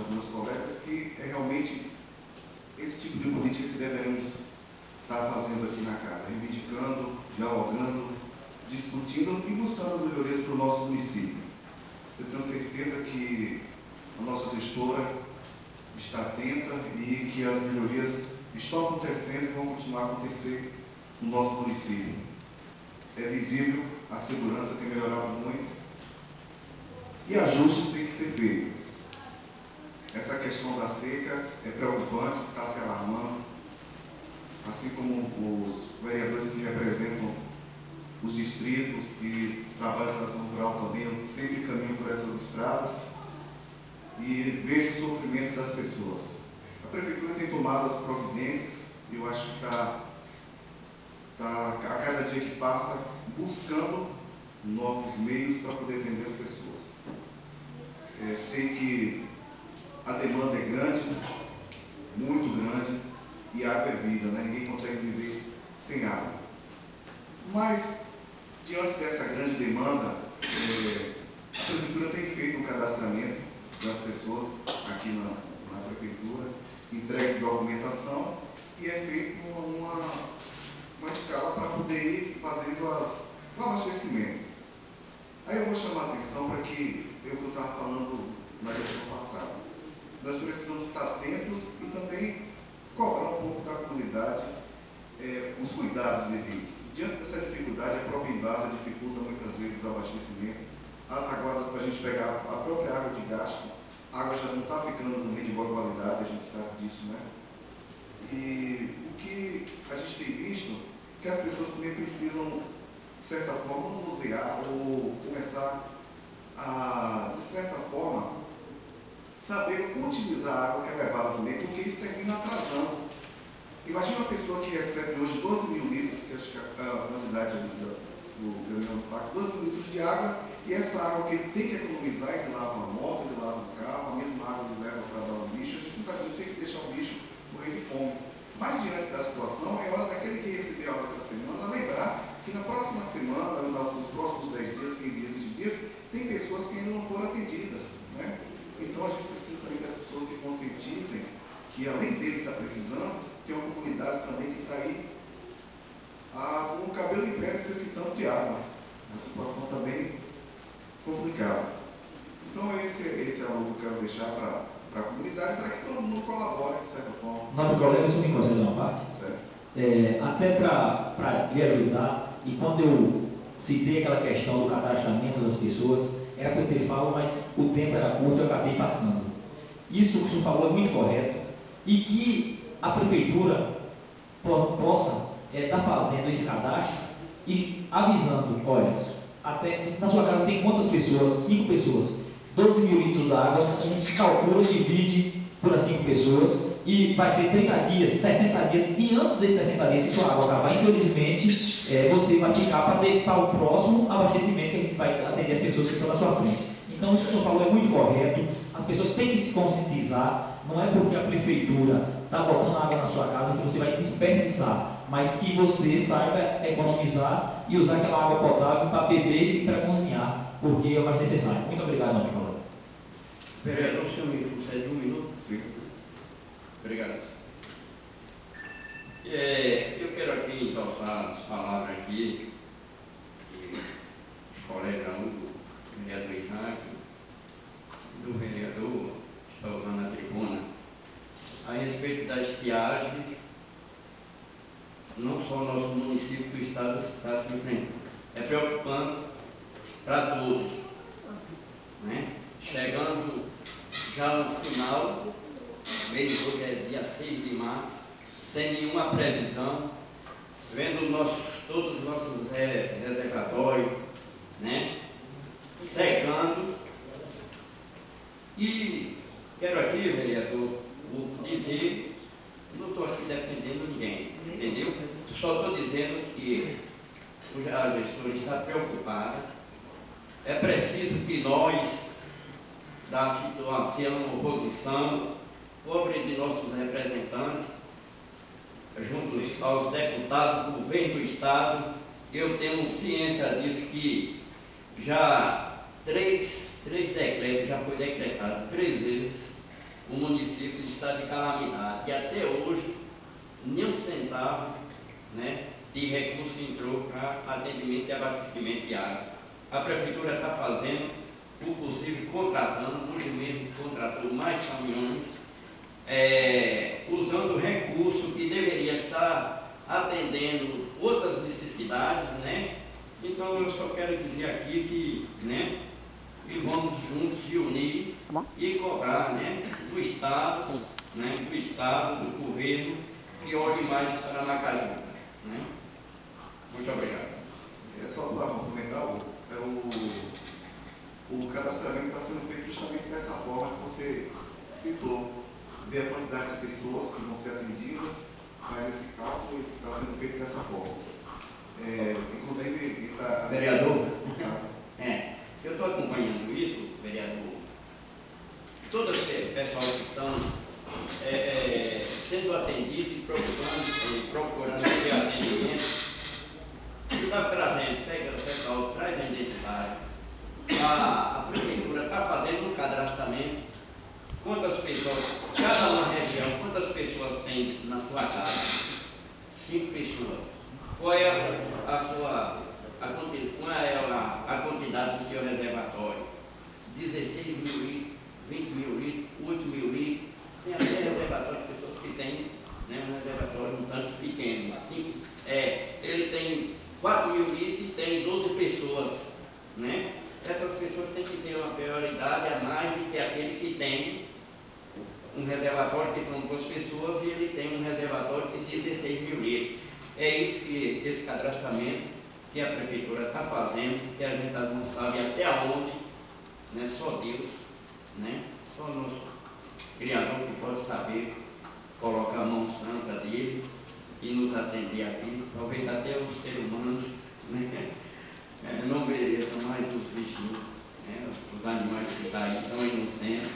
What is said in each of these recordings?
dos meus colegas, que é realmente esse tipo de política que devemos estar fazendo aqui na casa, reivindicando, dialogando, discutindo e buscando as melhorias para o nosso município. Eu tenho certeza que a nossa gestora está atenta e que as melhorias estão acontecendo e vão continuar a acontecer no nosso município. É visível, a segurança tem melhorado muito e ajustes têm que ser feitos. Essa questão da seca é preocupante, está se alarmando, assim como os vereadores que representam os distritos e trabalham na ação rural também, eu sempre caminho por essas estradas e vejo o sofrimento das pessoas. A prefeitura tem tomado as providências e eu acho que está a cada dia que passa buscando novos meios para poder atender as pessoas. Sei que a demanda é grande, muito grande, e a água é vida, né? Ninguém consegue viver sem água. Mas, diante dessa grande demanda, a prefeitura tem feito um cadastramento das pessoas aqui na prefeitura, entregue documentação e é feito uma escala para poder ir fazendo o abastecimento. Aí eu vou chamar a atenção para que eu estava falando na gestão passada. Nós precisamos estar atentos e também cobrar um pouco da comunidade os cuidados devidos. Diante dessa dificuldade, a própria Embasa dificulta muitas vezes o abastecimento. As aguadas para a gente pegar a própria água de gasto, a água já não está ficando também de boa qualidade, a gente sabe disso, né? E o que a gente tem visto é que as pessoas também precisam, de certa forma, manusear ou começar a, de certa forma, saber utilizar a água que é levada também, porque isso termina atrasando. Imagina uma pessoa que recebe hoje 12 mil litros, que acho que é a quantidade do caminhão do fato, 12 mil litros de água, e essa água que ele tem que economizar, ele lava a moto, ele lava o carro, a mesma água ele leva para dar o lixo, a gente muitas vezes tem que deixar o lixo morrer de fome. Mas diante da situação, é hora daquele que recebeu a água essa semana lembrar que na próxima semana, nos próximos 10 dias, 15 dias, 20 dias, tem pessoas que ainda não foram atendidas, né? Então a gente precisa também que as pessoas se conscientizem que além dele estar precisando, tem uma comunidade também que está aí com o cabelo em pé necessitando de água. A situação também complicada. Então esse é algo que eu quero deixar para a comunidade, para que todo mundo colabore de certa forma. Nobre colega, eu só me conceder uma parte. Certo. Até para lhe ajudar, e quando eu citei aquela questão do cadastramento das pessoas, era para eu ter falado, mas o tempo era curto e eu acabei passando. Isso que o senhor falou é muito correto, e que a prefeitura possa estar fazendo esse cadastro e avisando, olha, até na sua casa tem quantas pessoas? 5 pessoas. 12 mil litros d'água, a gente calcula, divide por as 5 pessoas e vai ser 30 dias, 60 dias, e antes desses 60 dias, se sua água acabar, infelizmente, você vai ficar para o próximo abastecimento que a gente vai atender as pessoas que estão na sua frente. Então, isso que o senhor falou é muito correto, as pessoas têm que se conscientizar, não é porque a prefeitura está botando água na sua casa que você vai desperdiçar, mas que você saiba economizar e usar aquela água potável para beber e para cozinhar, porque é o mais necessário. Muito obrigado, nobre colega. Vereador, o senhor me concede 1 minuto? Sim. Obrigado. Eu quero aqui endossar as palavras aqui do colega Hugo, do vereador Isaac, do vereador que está usando a tribuna, a respeito da estiagem, não só o nosso município, que o Estado está se enfrentando. É preocupante para todos, né? Chegando já no final, mês hoje é dia 6 de março, sem nenhuma previsão, vendo todos os nossos reservatórios, né, secando. E quero aqui, vereador, dizer, não estou aqui defendendo ninguém, entendeu? Só estou dizendo que a gestora está preocupada. É preciso que nós, da situação, oposição, cobre de nossos representantes, junto aos deputados do governo do Estado, eu tenho ciência disso, que já três decretos já foi decretado 3 vezes o município está de calamidade e até hoje nem um centavo, né, de recurso entrou para atendimento e abastecimento de água. A prefeitura está fazendo o possível, contratando, hoje mesmo contratou mais caminhões, usando recurso que deveria estar atendendo outras necessidades, né? Então eu só quero dizer aqui que, né, e vamos juntos se unir e cobrar, né, do Estado, né, do governo, que olhe mais para Macaju, né? Muito obrigado. Só para complementar, o cadastramento está sendo feito justamente dessa forma que você citou. Ver a quantidade de pessoas que vão ser atendidas, faz esse cálculo e está sendo feito dessa forma. Inclusive, ele está... Vereador, responsável. Eu estou acompanhando isso, vereador. Todo esse pessoal que estão sendo atendidos e procurando ter atendimento, está trazendo, pega o pessoal, traz a identidade. A prefeitura está fazendo um cadastramento, quantas pessoas, cada uma região, quantas pessoas tem na sua casa? 5 pessoas. Qual é a quantidade do seu reservatório? 16 mil litros, 20 mil litros, 8 mil litros. Tem até reservatório de pessoas que têm, né, um reservatório um tanto pequeno. Assim, ele tem 4 mil litros e tem 12 pessoas, né? Essas pessoas têm que ter uma prioridade a mais do que aquele que tem um reservatório que são 2 pessoas e ele tem um reservatório de 16 mil litros. É isso que esse cadastramento que a prefeitura está fazendo, que a gente não sabe até onde, né? Só Deus, né? Só o nosso Criador que pode saber colocar a mão santa dele e nos atender aqui, talvez até os seres humanos, né? Não mereçam mais os bichinhos, né? Os animais que estão aí tão inocentes,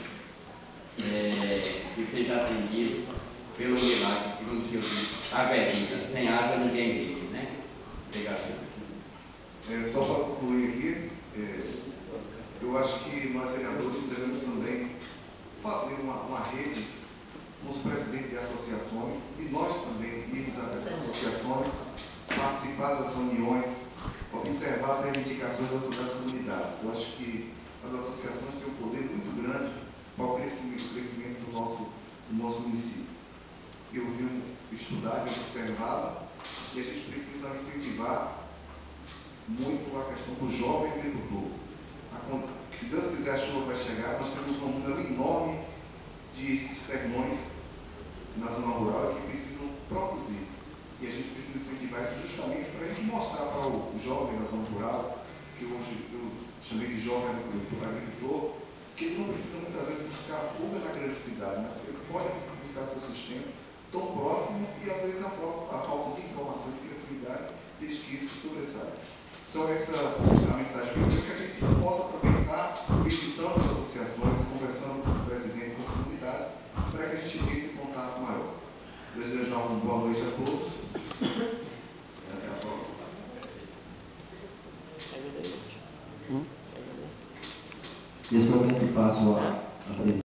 que sejam atendidos pelo milagre que vamos ouvir. Água é vida, sem água ninguém vive, né? Obrigado. Só para concluir aqui, eu acho que nós vereadores devemos também fazer uma rede com os presidentes de associações e nós também irmos às associações, participar das reuniões, observar as reivindicações das comunidades. Eu acho que as associações têm um poder muito grande para o crescimento do nosso município. Eu vim estudar, observar, e a gente precisa incentivar muito a questão do jovem agricultor. Se Deus quiser, a chuva vai chegar. Nós temos um número enorme de sermões na zona rural que precisam produzir. E a gente precisa incentivar isso justamente para a gente mostrar para o jovem da zona rural, que hoje eu chamei de jovem agricultor, que ele não precisa muitas vezes buscar fuga na grande cidade, mas que ele pode buscar seu sustento tão próximo e às vezes a falta de informações e criatividade deixa que isso sobressaia. Então essa é a mensagem que eu quero que a gente possa aproveitar visitando as associações, conversando